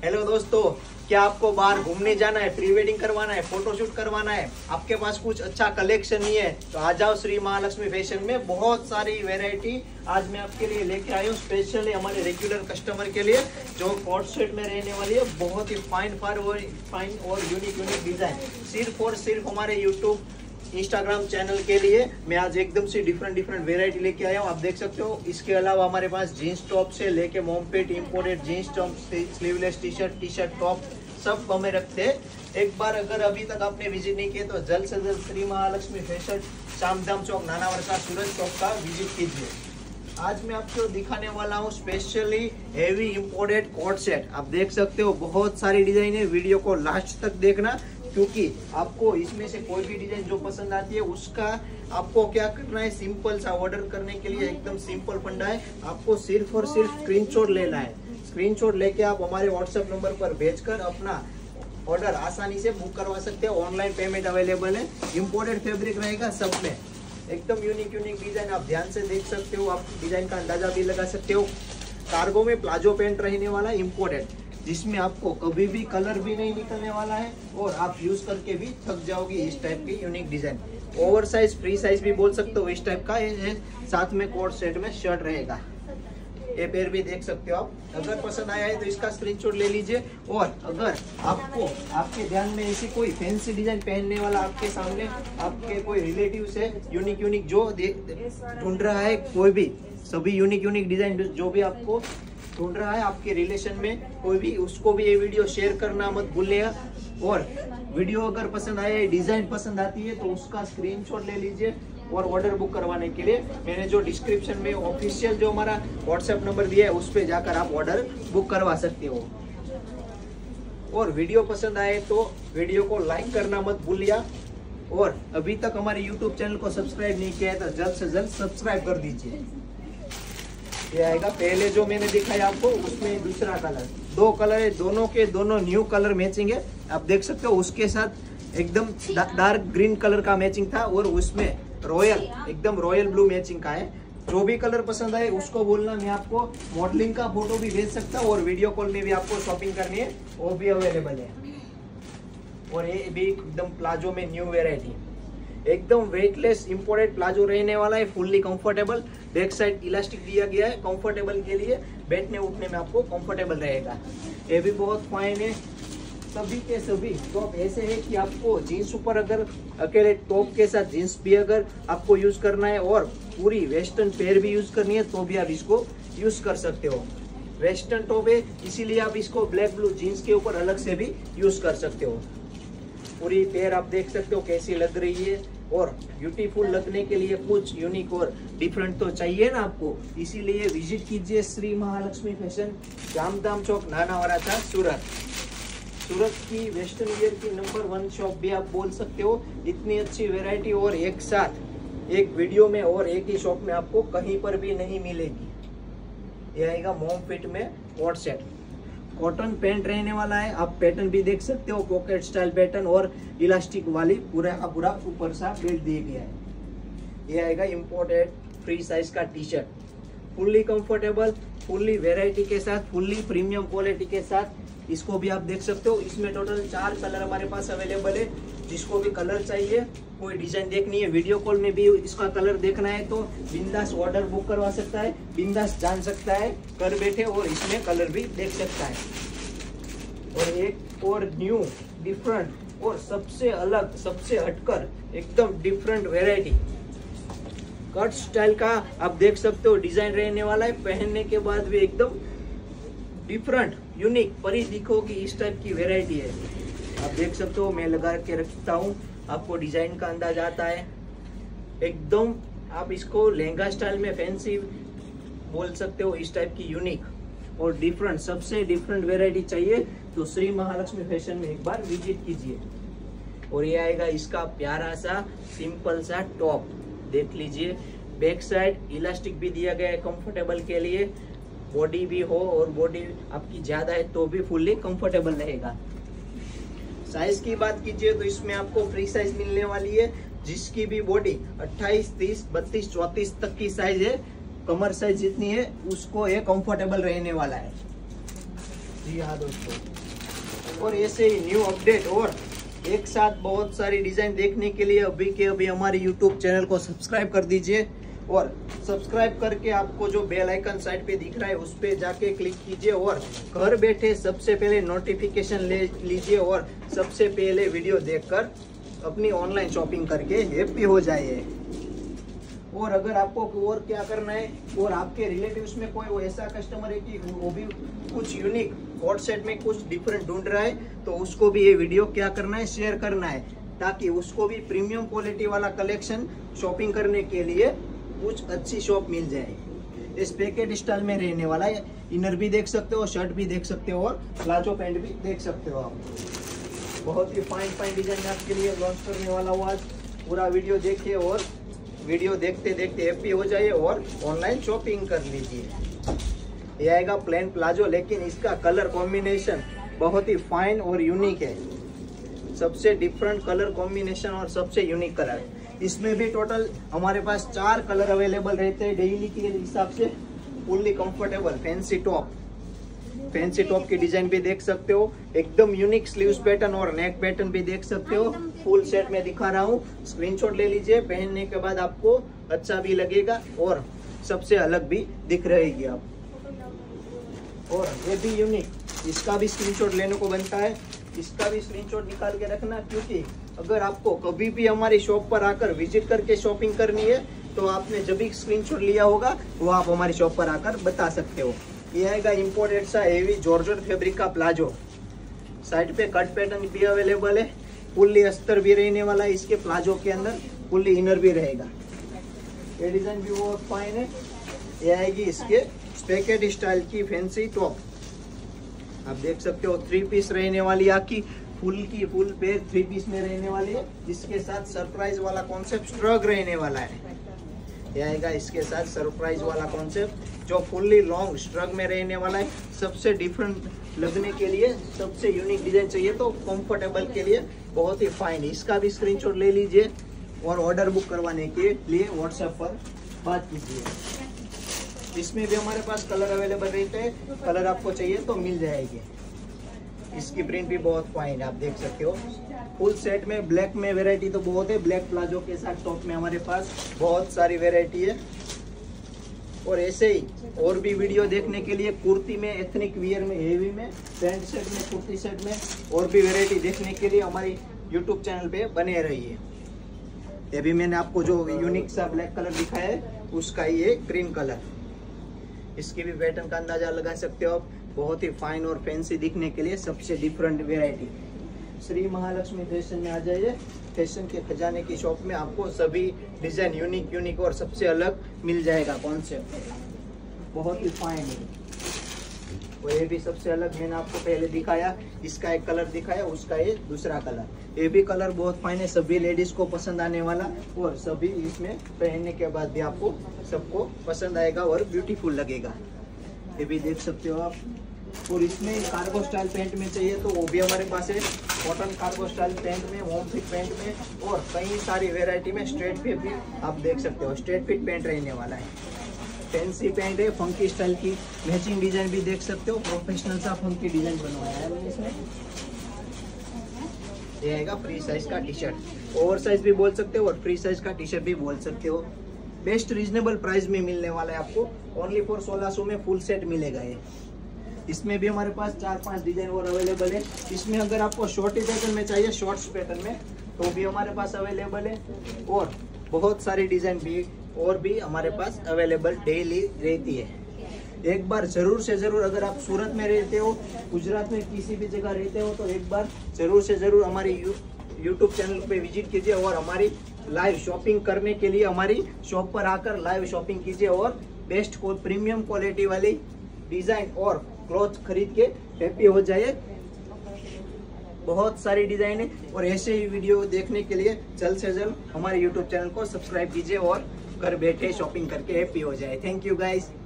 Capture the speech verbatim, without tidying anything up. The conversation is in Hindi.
हेलो दोस्तों, क्या आपको बाहर घूमने जाना है, प्री वेडिंग करवाना है, फोटोशूट करवाना है, आपके पास कुछ अच्छा कलेक्शन नहीं है तो आ जाओ श्री महालक्ष्मी फैशन में। बहुत सारी वैरायटी आज मैं आपके लिए लेके आई हूँ, स्पेशली हमारे रेगुलर कस्टमर के लिए जो कोट सेट में रहने वाली है। बहुत ही फाइन फार और फाइन और यूनिक यूनिक डिजाइन सिर्फ और सिर्फ हमारे यूट्यूब इंस्टाग्राम चैनल के लिए मैं आज एकदम से डिफरेंट डिफरेंट वेरायटी लेके आया हूँ। आप देख सकते हो। इसके अलावा हमारे पास जीन्स टॉप से लेके मोमपेट imported jeans top, sleeveless T shirt T shirt top सब हमें रखते हैं। एक बार अगर अभी तक आपने विजिट नहीं किया तो जल्द से जल्द श्री महालक्ष्मी फैशन शामधाम चौक नानावरसा सूरज चौक का विजिट कीजिए। आज मैं आपको दिखाने वाला हूँ specially heavy imported coat set. आप देख सकते हो बहुत सारी डिजाइन है। वीडियो को लास्ट तक देखना क्योंकि आपको इसमें से कोई भी डिजाइन जो पसंद आती है उसका आपको क्या करना है, सिंपल सा ऑर्डर करने के लिए एकदम सिंपल फंडा है। आपको सिर्फ और सिर्फ स्क्रीनशॉट लेना है। स्क्रीनशॉट लेके आप हमारे व्हाट्सएप नंबर पर भेजकर अपना ऑर्डर आसानी से बुक करवा सकते हो। ऑनलाइन पेमेंट अवेलेबल है। इंपोर्टेड फैब्रिक रहेगा सब में, एकदम यूनिक यूनिक डिजाइन आप ध्यान से देख सकते हो। आप डिजाइन का अंदाजा भी लगा सकते हो। कार्गो में प्लाजो पैंट रहने वाला इंपोर्टेड, जिसमें आपको कभी भी कलर भी नहीं निकलने वाला है और आप यूज करके भी थक जाओगे। इस टाइप की unique design, over size free size भी बोल सकते हो। इस टाइप का ये साथ में कोट सेट में शर्ट रहेगा। ये पैर भी देख सकते हो आप। अगर पसंद आया है तो इसका स्क्रीनशॉट ले लीजिए। और अगर आपको आपके ध्यान में ऐसी कोई फैंसी डिजाइन पहनने वाला आपके सामने आपके कोई रिलेटिव से यूनिक यूनिक जो ढूंढ रहा है, कोई भी सभी यूनिक यूनिक डिजाइन जो भी आपको ढूंढ रहा है आपके रिलेशन में कोई भी, उसको भी ये वीडियो शेयर करना मत भूलिएगा। और वीडियो अगर पसंद आए, डिजाइन पसंद आती है तो उसका स्क्रीनशॉट ले लीजिए। और ऑर्डर बुक करवाने के लिए मैंने जो डिस्क्रिप्शन में ऑफिशियल जो हमारा व्हाट्सएप नंबर दिया है उस पर जाकर आप ऑर्डर बुक करवा सकते हो। और वीडियो पसंद आए तो वीडियो को लाइक करना मत भूलिएगा। और अभी तक हमारे यूट्यूब चैनल को सब्सक्राइब नहीं किया है तो जल्द से जल्द सब्सक्राइब कर दीजिए। ये आएगा पहले जो मैंने दिखाया आपको, उसमें दूसरा कलर, दो कलर है, दोनों के दोनों न्यू कलर मैचिंग है। आप देख सकते हो। उसके साथ एकदम डार्क ग्रीन कलर का मैचिंग था और उसमें रॉयल एकदम रॉयल ब्लू मैचिंग का है। जो भी कलर पसंद आए उसको बोलना, मैं आपको मॉडलिंग का फोटो भी भेज सकता हूँ और वीडियो कॉल में भी आपको शॉपिंग करनी है वो भी अवेलेबल है। और ये भी एकदम प्लाजो में न्यू वेराइटी, एकदम वेटलेस इंपोर्टेड प्लाजो रहने वाला है। Fully comfortable, back side elastic दिया गया है कंफर्टेबल के लिए, बैठने उठने में आपको कंफर्टेबल रहेगा। ये भी बहुत फाइन है। सभी के सभी टॉप ऐसे है कि आपको जीन्स ऊपर अगर अकेले टॉप के साथ जीन्स भी अगर आपको यूज करना है और पूरी वेस्टर्न पेयर भी यूज करनी है तो भी आप इसको यूज कर सकते हो। वेस्टर्न टॉप है इसीलिए आप इसको ब्लैक ब्लू जीन्स के ऊपर अलग से भी यूज कर सकते हो। पूरी पेयर आप देख सकते हो कैसी लग रही है। और ब्यूटीफुल लगने के लिए कुछ यूनिक और डिफरेंट तो चाहिए ना आपको, इसीलिए विजिट कीजिए श्री महालक्ष्मी फैशन, शामधाम चौक नानावरसा सूरत। सूरत की वेस्टर्न वियर की नंबर वन शॉप भी आप बोल सकते हो। इतनी अच्छी वैरायटी और एक साथ एक वीडियो में और एक ही शॉप में आपको कहीं पर भी नहीं मिलेगी। ये आएगा मोम फिट में कोट सेट, कॉटन पैंट रहने वाला है। आप पैटर्न भी देख सकते हो, पॉकेट स्टाइल पैटर्न और इलास्टिक वाली पूरा का पूरा ऊपर सा बेल्ट दिया गया है। ये आएगा इंपोर्टेड फ्री साइज का T shirt, fully comfortable, fully variety के साथ, फुल्ली प्रीमियम क्वालिटी के साथ। इसको भी आप देख सकते हो। इसमें टोटल चार कलर हमारे पास अवेलेबल है। जिसको भी कलर चाहिए, कोई डिजाइन देखनी है, वीडियो कॉल में भी इसका कलर देखना है तो बिंदास ऑर्डर बुक करवा सकता है, बिंदास जान सकता है घर बैठे और इसमें कलर भी देख सकता है। और एक और न्यू डिफरेंट और सबसे अलग, सबसे हटकर एकदम डिफरेंट वेराइटी कट स्टाइल का आप देख सकते हो डिजाइन रहने वाला है। पहनने के बाद भी एकदम डिफरेंट यूनिक परी दिखोगी, इस टाइप की वेराइटी है। आप देख सकते हो, मैं लगा के रखता हूँ, आपको डिजाइन का अंदाज आता है एकदम। आप इसको लहंगा स्टाइल में फैंसी बोल सकते हो। इस टाइप की यूनिक और डिफरेंट, सबसे डिफरेंट वेराइटी चाहिए तो श्री महालक्ष्मी फैशन में एक बार विजिट कीजिए। और ये आएगा इसका प्यारा सा सिंपल सा टॉप, देख लीजिए। बैक साइड इलास्टिक भी दिया गया है कंफर्टेबल के लिए, बॉडी भी हो और बॉडी आपकी ज्यादा है तो भी फुल्ली कंफर्टेबल रहेगा। साइज की बात कीजिए तो इसमें आपको फ्री साइज मिलने वाली है, जिसकी भी बॉडी अट्ठाईस, तीस, बत्तीस, चौंतीस तक की साइज है। कमर साइज जितनी है उसको ये कंफर्टेबल रहने वाला है। जी हाँ दोस्तों, और ऐसे ही न्यू अपडेट और एक साथ बहुत सारी डिजाइन देखने के लिए अभी के अभी हमारे यूट्यूब चैनल को सब्सक्राइब कर दीजिए, और सब्सक्राइब करके आपको जो बेल आइकन साइड पे दिख रहा है उस पे जाके क्लिक कीजिए, और घर बैठे सबसे पहले नोटिफिकेशन ले लीजिए, और सबसे पहले वीडियो देखकर अपनी ऑनलाइन शॉपिंग करके हैप्पी हो जाइए। और अगर आपको और क्या करना है, और आपके रिलेटिव्स में कोई ऐसा कस्टमर है कि वो भी कुछ यूनिक कोट सेट में कुछ डिफरेंट ढूंढ रहा है, तो उसको भी ये वीडियो क्या करना है, शेयर करना है, ताकि उसको भी प्रीमियम क्वालिटी वाला कलेक्शन शॉपिंग करने के लिए कुछ अच्छी शॉप मिल जाए। इस पैकेट स्टाइल में रहने वाला है, इनर भी देख सकते हो, शर्ट भी देख सकते हो, और प्लाजो पैंट भी देख सकते हो आप। बहुत ही फाइन फाइन डिजाइन में आपके लिए लॉन्च करने वाला हूँ आज। पूरा वीडियो देखिए और वीडियो देखते देखते हैप्पी हो जाइए और ऑनलाइन शॉपिंग कर लीजिए। ये आएगा प्लेन प्लाजो, लेकिन इसका कलर कॉम्बिनेशन बहुत ही फाइन और यूनिक है, सबसे डिफरेंट कलर कॉम्बिनेशन और सबसे यूनिक कलर। इसमें भी टोटल हमारे पास चार कलर अवेलेबल रहते हैं डेली के हिसाब से। Fully comfortable fancy top, fancy top की डिजाइन भी देख सकते हो, एकदम यूनिक स्लीव्स पैटर्न और नेक पैटर्न भी देख सकते हो। फुल सेट में दिखा रहा हूँ, स्क्रीनशॉट ले लीजिए, पहनने के बाद आपको अच्छा भी लगेगा और सबसे अलग भी दिख रहेगी आप। और ये भी यूनिक, इसका भी स्क्रीनशॉट लेने को बनता है, इसका भी स्क्रीनशॉट निकाल के रखना, क्योंकि अगर आपको कभी भी हमारी शॉप पर आकर विजिट करके शॉपिंग करनी है तो आपने जब भी स्क्रीनशॉट लिया होगा वो आप हमारी शॉप पर आकर बता सकते हो। ये आएगा इम्पोर्टेड सा हेवी जॉर्जेट फैब्रिक का प्लाजो, साइड पे कट पैटर्न भी अवेलेबल है, फुल्ली अस्तर भी रहने वाला है इसके प्लाजो के अंदर, फुल्ली इनर भी रहेगा। ये डिजाइन भी बहुत फाइन है। ये आएगी इसके पैकेट स्टाइल की फैंसी टॉप, आप देख सकते हो, थ्री पीस रहने वाली आपकी, फुल की फुल पे थ्री पीस में रहने वाली है। इसके साथ सरप्राइज वाला कॉन्सेप्ट स्ट्रग रहने वाला है। ये आएगा इसके साथ सरप्राइज वाला कॉन्सेप्ट जो फुल्ली लॉन्ग स्ट्रग में रहने वाला है। सबसे डिफरेंट लगने के लिए, सबसे यूनिक डिजाइन चाहिए तो कंफर्टेबल के लिए बहुत ही फाइन। इसका भी स्क्रीनशॉट ले लीजिए और ऑर्डर बुक करवाने के लिए व्हाट्सएप पर बात कीजिए। इसमें भी हमारे पास कलर अवेलेबल रहते हैं, कलर आपको चाहिए तो मिल जाएगी। इसकी प्रिंट भी बहुत फाइन है, आप देख सकते हो। फुल सेट में ब्लैक में वैरायटी तो बहुत है, ब्लैक प्लाजो के साथ टॉप में हमारे पास बहुत सारी वैरायटी है। और ऐसे ही और भी वीडियो देखने के लिए कुर्ती में, एथनिक वियर में, हेवी में, पैंट सेट में, कुर्ती सेट में और भी वैरायटी देखने के लिए हमारी यूट्यूब चैनल पे बने रहिए। ये भी मैंने आपको जो यूनिक सा ब्लैक कलर दिखाया है उसका ये ग्रीन कलर, इसकी भी पैटर्न का अंदाजा लगा सकते हो आप। बहुत ही फाइन और फैंसी दिखने के लिए सबसे different variety. Shri Mahalakshmi fashion में आ जाइए, फैशन के खजाने की शॉप में आपको सभी डिजाइन यूनिक यूनिक और सबसे अलग मिल जाएगा कॉन्सेप्ट, बहुत ही फाइन है। और ये भी सबसे अलग मैंने आपको पहले दिखाया, इसका एक कलर दिखाया, उसका ये दूसरा कलर। ये भी कलर बहुत फाइन है, सभी लेडीज को पसंद आने वाला, और सभी इसमें पहनने के बाद भी आपको सबको पसंद आएगा और ब्यूटीफुल लगेगा। ये भी देख सकते हो आप। और इसमें कार्गो स्टाइल पैंट में चाहिए तो वो भी हमारे पास है, कॉटन कार्गो स्टाइल पैंट में, होम फिट पैंट में, और कई सारी वेराइटी में स्ट्रेट फिट भी आप देख सकते हो। स्ट्रेट फिट पैंट रहने वाला है, फैंसी पैंट है, फंकी स्टाइल की मैचिंग डिजाइन भी देख सकते हो, प्रोफेशनल सा फंकी डिजाइन बनवाया है मैंने इसमें। ये आएगा फ्री साइज का टी शर्ट, ओवर साइज भी बोल सकते हो और फ्री साइज का टी शर्ट भी बोल सकते हो। बेस्ट रीजनेबल प्राइस में मिलने वाला है आपको, ओनली फॉर सोलह सौ में फुल सेट मिलेगा ये। इसमें भी हमारे पास चार पांच डिजाइन और अवेलेबल है। इसमें अगर आपको शॉर्टी पैटर्न में चाहिए, शॉर्ट्स पैटर्न में, तो भी हमारे पास अवेलेबल है। और बहुत सारी डिजाइन भी और भी हमारे पास अवेलेबल डेली रहती है। एक बार जरूर से जरूर, अगर आप सूरत में रहते हो, गुजरात में किसी भी जगह रहते हो, तो एक बार जरूर से जरूर हमारी यूट्यूब चैनल पे विजिट कीजिए और हमारी लाइव शॉपिंग करने के लिए हमारी शॉप पर आकर लाइव शॉपिंग कीजिए और बेस्ट को प्रीमियम क्वालिटी वाली डिजाइन और क्लॉथ खरीद के हैप्पी हो जाइए। बहुत सारी डिजाइन है और ऐसे ही वीडियो देखने के लिए जल्द से जल्द हमारे यूट्यूब चैनल को सब्सक्राइब कीजिए और घर बैठे शॉपिंग करके हैप्पी हो जाए। Thank you guys.